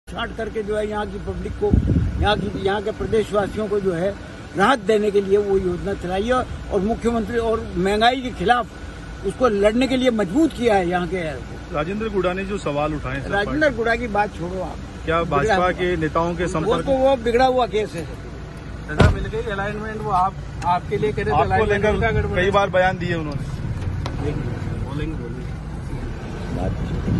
छांट करके जो है यहाँ की पब्लिक को, यहाँ के प्रदेशवासियों को जो है राहत देने के लिए वो योजना चलाई है और मुख्यमंत्री और महंगाई के खिलाफ उसको लड़ने के लिए मजबूत किया है यहाँ के। राजेंद्र गुड़ा ने जो सवाल उठाए, राजेंद्र गुड़ा की बात छोड़ो आप, क्या भाजपा के नेताओं के संपर्क वो बिगड़ा हुआ केस है। जगह मिल गई अलाइनमेंट, वो आपके लिए करे, आपको लेकर कई बार बयान दिए उन्होंने। बोलेंगे।